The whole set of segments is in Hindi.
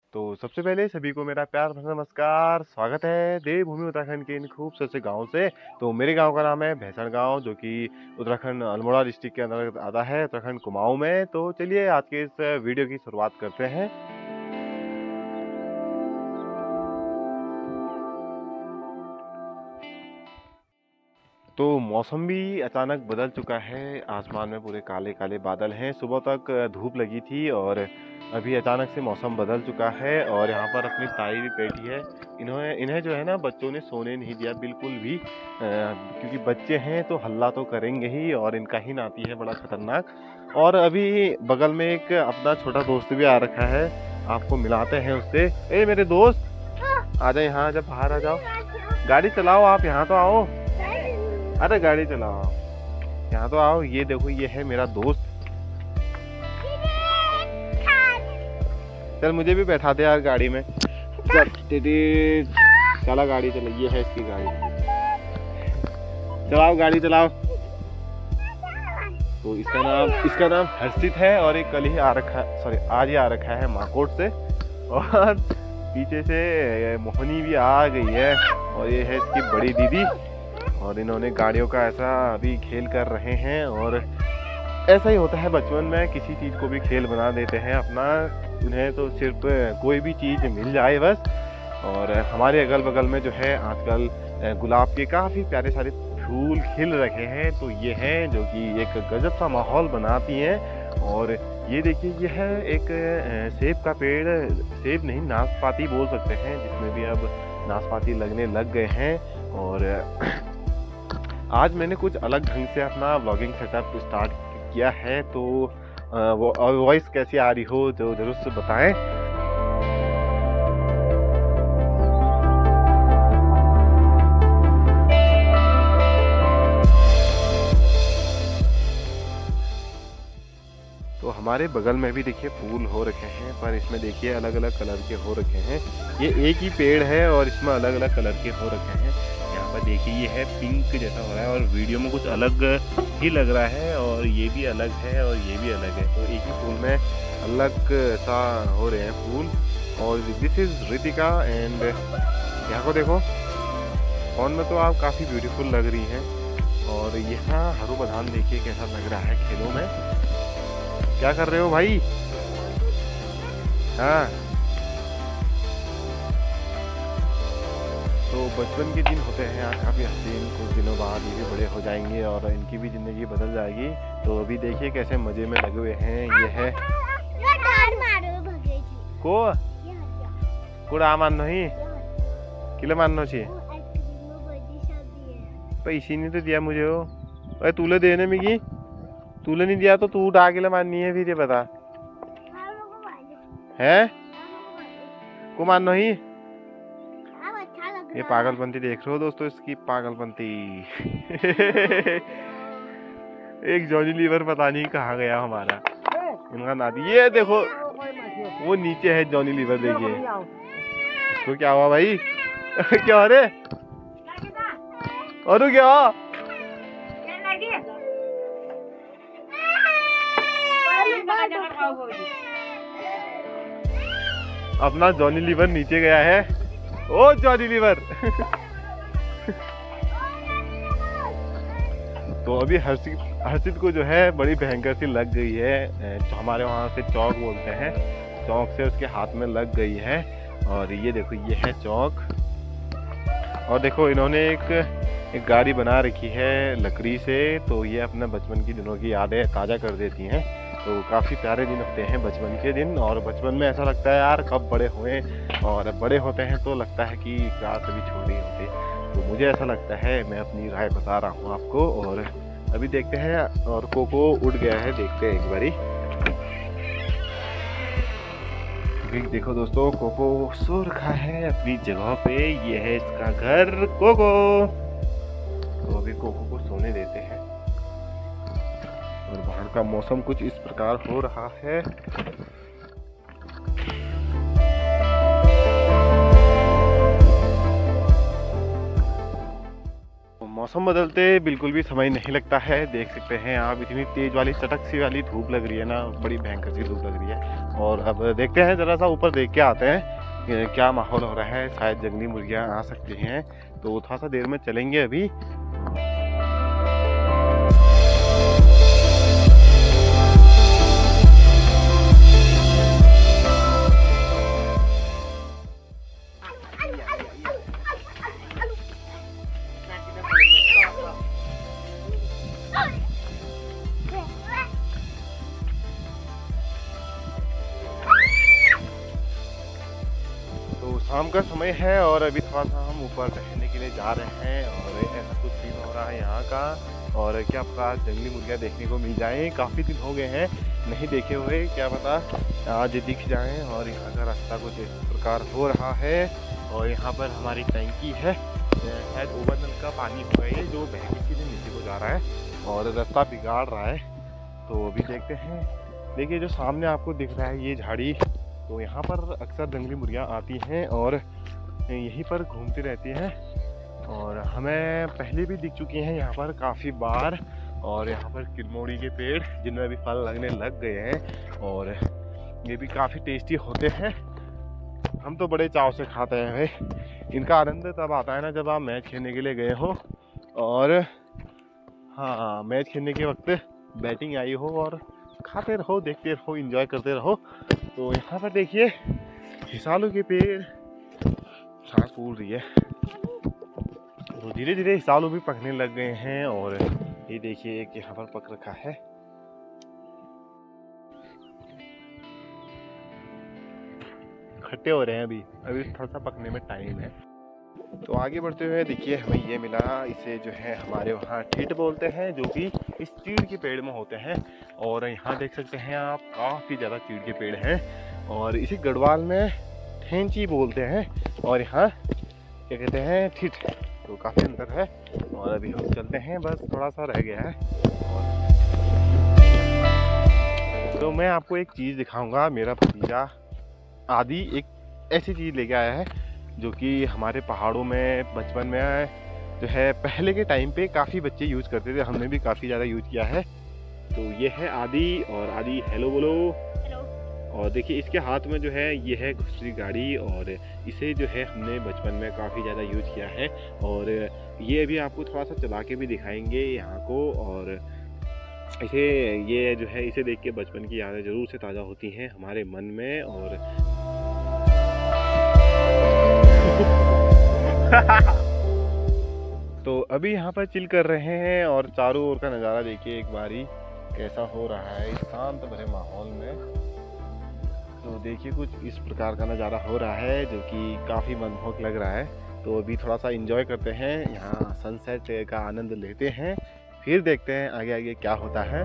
तो सबसे पहले सभी को मेरा प्यार भरा नमस्कार। स्वागत है देवभूमि उत्तराखंड के इन खूबसूरत से गाँव से। तो मेरे गांव का नाम है भैंसण गांव, जो कि उत्तराखंड अल्मोड़ा डिस्ट्रिक्ट के अंतर्गत आता है, उत्तराखंड कुमाऊं में। तो चलिए आज के इस वीडियो की शुरुआत करते हैं। तो मौसम भी अचानक बदल चुका है। आसमान में पूरे काले काले बादल हैं। सुबह तक धूप लगी थी और अभी अचानक से मौसम बदल चुका है। और यहाँ पर अपनी ताई भी बैठी है। इन्हें जो है ना, बच्चों ने सोने नहीं दिया बिल्कुल भी, क्योंकि बच्चे हैं तो हल्ला तो करेंगे ही। और इनका ही नाती है बड़ा खतरनाक। और अभी बगल में एक अपना छोटा दोस्त भी आ रखा है, आपको मिलाते हैं उससे। ए मेरे दोस्त, आ जाओ यहाँ, जब बाहर आ जाओ। गाड़ी चलाओ, आप यहाँ तो आओ। अरे गाड़ी चलाओ, यहाँ तो आओ। ये देखो, ये है मेरा दोस्त। चल मुझे भी बैठा दे यार गाड़ी में। चल दीदी, चला गाड़ी चला। ये है इसकी गाड़ी, चलाओ गाड़ी चलाओ। तो इसका नाम हर्षित है। और ये कल ही आ रखा, सॉरी आज ही आ रखा है माकोट से। और पीछे से मोहनी भी आ गई है। और ये है इसकी बड़ी दीदी। और इन्होंने गाड़ियों का ऐसा अभी खेल कर रहे हैं। और ऐसा ही होता है बचपन में, किसी चीज़ को भी खेल बना देते हैं अपना। उन्हें तो सिर्फ कोई भी चीज़ मिल जाए बस। और हमारे अगल बगल में जो है आजकल गुलाब के काफ़ी प्यारे सारे फूल खिल रखे हैं। तो ये हैं जो कि एक गजब सा माहौल बनाती हैं। और ये देखिए, ये है एक सेब का पेड़। सेब नहीं, नाशपाती बोल सकते हैं, जिसमें भी अब नाशपाती लगने लग गए हैं। और आज मैंने कुछ अलग ढंग से अपना व्लॉगिंग सेटअप स्टार्ट किया है। तो वॉइस कैसी आ रही हो तो जरूर से बताएं। तो हमारे बगल में भी देखिए फूल हो रखे हैं, पर इसमें देखिए अलग अलग कलर के हो रखे हैं। ये एक ही पेड़ है और इसमें अलग अलग कलर के हो रखे हैं। यहाँ पर देखिए, ये है पिंक जैसा हो रहा है और वीडियो में कुछ अलग ही लग रहा है। और ये भी अलग है और ये भी अलग है। तो एक ही फूल में अलग सा हो रहे हैं फूल। और दिस इज रितिका। एंड यहाँ को देखो, फोन में तो आप काफ़ी ब्यूटीफुल लग रही हैं। और यहाँ हरू बधान देखिए कैसा लग रहा है खेलों में। क्या कर रहे हो भाई? हाँ, तो बचपन के दिन होते हैं यार काफ़ी हसीन। कुछ दिनों बाद ये भी बड़े हो जाएंगे और इनकी भी ज़िंदगी बदल जाएगी। तो अभी देखिए कैसे मज़े में लगे हुए हैं। ये है को कुड़ा मानो ही किलो मानो छे। पैसे नहीं तो दिया मुझे हो। अरे तूले देने में की, तूले नहीं दिया तो तू उठा के माननी है। फिर ये बता है को मानो ही। ये पागलपंती देख रहे हो दोस्तों, इसकी पागलपंती। एक जॉनी लीवर पता नहीं कहाँ गया हमारा, इनका नाती। ये देखो, वो नीचे है जॉनी लीवर, देखिए इसको क्या हुआ भाई? क्या रे? और क्या अपना जॉनी लीवर नीचे गया है। ओ जॉनी लीवर। तो अभी हर्षित को जो है बड़ी भयंकर सी लग गई है। हमारे वहाँ से चौक बोलते हैं, चौक से उसके हाथ में लग गई है। और ये देखो, ये है चौक। और देखो इन्होंने एक गाड़ी बना रखी है लकड़ी से। तो ये अपने बचपन की दिनों की यादें ताज़ा कर देती हैं। तो काफ़ी प्यारे दिन होते हैं बचपन के दिन। और बचपन में ऐसा लगता है यार कब बड़े हुए। और बड़े होते हैं तो लगता है कि काश अभी छोटे ही होते। तो मुझे ऐसा लगता है, मैं अपनी राय बता रहा हूँ आपको। और अभी देखते हैं। और कोको उड़ गया है, देखते हैं एक बारी। देखो दोस्तों, कोको सो रखा है अपनी जगह पे। ये है इसका घर कोको। तो अभी कोको को सोने देते हैं। और बाहर का मौसम कुछ इस प्रकार हो रहा है। मौसम बदलते बिल्कुल भी समय नहीं लगता है। देख सकते हैं आप, इतनी तेज़ वाली चटक सी वाली धूप लग रही है ना, बड़ी भयंकर सी धूप लग रही है। और अब देखते हैं, ज़रा सा ऊपर देख के आते हैं क्या माहौल हो रहा है। शायद जंगली मुर्गियाँ आ सकती हैं, तो थोड़ा सा देर में चलेंगे अभी। शाम का समय है और अभी थोड़ा सा हम ऊपर टहलने के लिए जा रहे हैं और ऐसा कुछ सीन हो रहा है यहाँ का। और क्या पता जंगली मुर्गियाँ देखने को मिल जाएं, काफ़ी दिन हो गए हैं नहीं देखे हुए, क्या पता आज दिख जाएं। और यहाँ का रास्ता कुछ इस प्रकार हो रहा है। और यहाँ पर हमारी टैंकी है, शायद ओवरनल का पानी होगा ये, जो बह के सीधे नीचे को जा रहा है और रास्ता बिगाड़ रहा है। तो अभी देखते हैं। देखिए जो सामने आपको दिख रहा है ये झाड़ी, तो यहाँ पर अक्सर जंगली मुर्गियाँ आती हैं और यहीं पर घूमती रहती हैं। और हमें पहले भी दिख चुकी हैं यहाँ पर काफ़ी बार। और यहाँ पर किलमोड़ी के पेड़ जिनमें अभी फल लगने लग गए हैं और ये भी काफ़ी टेस्टी होते हैं। हम तो बड़े चाव से खाते हैं भाई। इनका आनंद तब आता है ना जब आप मैच खेलने के लिए गए हो और हाँ, मैच खेलने के वक्त बैटिंग आई हो और खाते रहो, देखते रहो, एंजॉय करते रहो। तो यहाँ पर देखिए हिसालों के पेड़, सांस फूल रही है, तो धीरे धीरे हिसालों भी पकने लग गए हैं। और ये देखिए एक यहाँ पर पक रखा है। खट्टे हो रहे हैं अभी थोड़ा सा पकने में टाइम है। तो आगे बढ़ते हुए देखिए हमें ये मिला, इसे जो है हमारे वहाँ ठीट बोलते हैं, जो कि इस चीड़ के पेड़ में होते हैं। और यहाँ देख सकते हैं आप काफ़ी ज़्यादा चीड़ के पेड़ हैं और इसे गढ़वाल में ठेंची बोलते हैं और यहाँ क्या कहते हैं ठीट। तो काफ़ी अंतर है और अभी हम चलते हैं, बस थोड़ा सा रह गया है। तो मैं आपको एक चीज़ दिखाऊंगा। मेरा भतीजा आदि एक ऐसी चीज़ लेके आया है जो कि हमारे पहाड़ों में बचपन में जो है पहले के टाइम पे काफ़ी बच्चे यूज़ करते थे, हमने भी काफ़ी ज़्यादा यूज़ किया है। तो ये है आदि। और आदि हेलो बोलो। हेलो। और देखिए इसके हाथ में जो है ये है घुसरी गाड़ी और इसे जो है हमने बचपन में काफ़ी ज़्यादा यूज़ किया है। और ये अभी आपको थोड़ा सा चला के भी दिखाएंगे यहाँ को। और इसे ये जो है इसे देख के बचपन की यादें ज़रूर से ताज़ा होती हैं हमारे मन में। और तो अभी यहाँ पर चिल कर रहे हैं और चारों ओर का नज़ारा देखिए एक बारी कैसा हो रहा है इस शांत भरे माहौल में। तो देखिए कुछ इस प्रकार का नज़ारा हो रहा है जो कि काफ़ी मनमोहक लग रहा है। तो अभी थोड़ा सा एंजॉय करते हैं, यहाँ सनसेट का आनंद लेते हैं, फिर देखते हैं आगे आगे क्या होता है।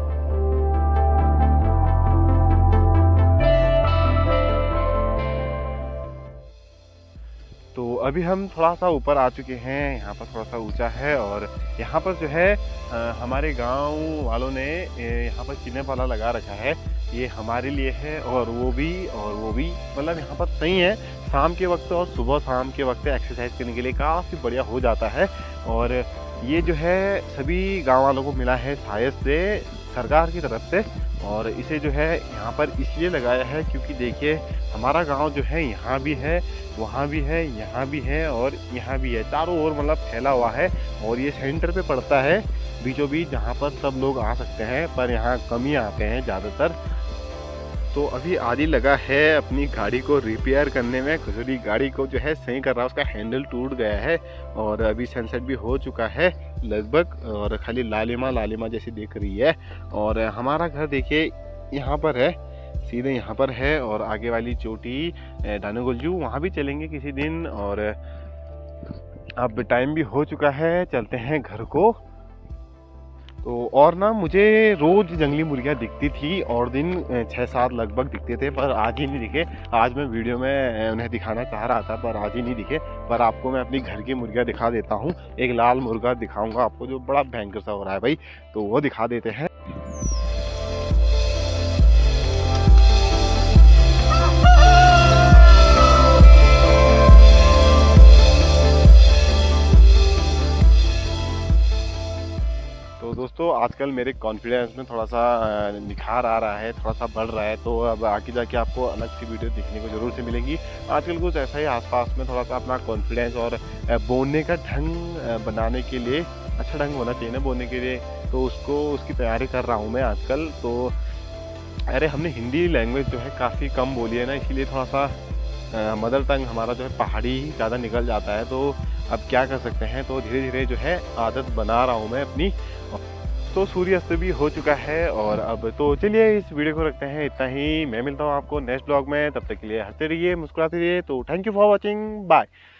तो अभी हम थोड़ा सा ऊपर आ चुके हैं, यहाँ पर थोड़ा सा ऊंचा है और यहाँ पर जो है हमारे गांव वालों ने यहाँ पर चिन्ह वाला लगा रखा है। ये हमारे लिए है और वो भी मतलब यहाँ पर सही है। शाम के वक्त और सुबह शाम के वक्त एक्सरसाइज करने के लिए काफ़ी बढ़िया हो जाता है। और ये जो है सभी गाँव वालों को मिला है शायद से सरकार की तरफ से। और इसे जो है यहाँ पर इसलिए लगाया है क्योंकि देखिए हमारा गांव जो है यहाँ भी है, वहाँ भी है, यहाँ भी है और यहाँ भी है, चारों ओर मतलब फैला हुआ है। और ये सेंटर पे पड़ता है बीचों बीच, जहाँ पर सब लोग आ सकते हैं, पर यहाँ कम ही आते हैं ज़्यादातर। तो अभी आदि लगा है अपनी गाड़ी को रिपेयर करने में। खुजरी गाड़ी को जो है सही कर रहा है, उसका हैंडल टूट गया है और अभी सनसेट भी हो चुका है लगभग और खाली लालिमा जैसी दिख रही है। और हमारा घर देखिए यहाँ पर है, सीधे यहाँ पर है। और आगे वाली चोटी डानोगुलजू, वहाँ भी चलेंगे किसी दिन। और अब टाइम भी हो चुका है, चलते हैं घर को। तो और ना मुझे रोज़ जंगली मुर्गियाँ दिखती थी और दिन 6-7 लगभग दिखते थे, पर आज ही नहीं दिखे। आज मैं वीडियो में उन्हें दिखाना चाह रहा था पर आज ही नहीं दिखे। पर आपको मैं अपनी घर की मुर्गियाँ दिखा देता हूँ। एक लाल मुर्गा दिखाऊंगा आपको जो बड़ा भयंकर सा हो रहा है भाई, तो वो दिखा देते हैं। आजकल मेरे कॉन्फिडेंस में थोड़ा सा निखार आ रहा है, थोड़ा सा बढ़ रहा है। तो अब आगे जाके आपको अलग सी वीडियो देखने को ज़रूर से मिलेगी। आजकल कुछ ऐसा ही आसपास में थोड़ा सा अपना कॉन्फिडेंस और बोलने का ढंग बनाने के लिए, अच्छा ढंग होना चाहिए ना बोलने के लिए, तो उसकी तैयारी कर रहा हूँ मैं आजकल। तो अरे हमने हिंदी लैंग्वेज जो है काफ़ी कम बोली है ना, इसीलिए थोड़ा सा मदर टंग हमारा जो है पहाड़ी ज़्यादा निकल जाता है। तो अब क्या कर सकते हैं, तो धीरे धीरे जो है आदत बना रहा हूँ मैं अपनी। तो सूर्यास्त भी हो चुका है और अब तो चलिए इस वीडियो को रखते हैं इतना ही। मैं मिलता हूँ आपको नेक्स्ट ब्लॉग में, तब तक के लिए हंसते रहिए, मुस्कुराते रहिए। तो thank you for watching, bye.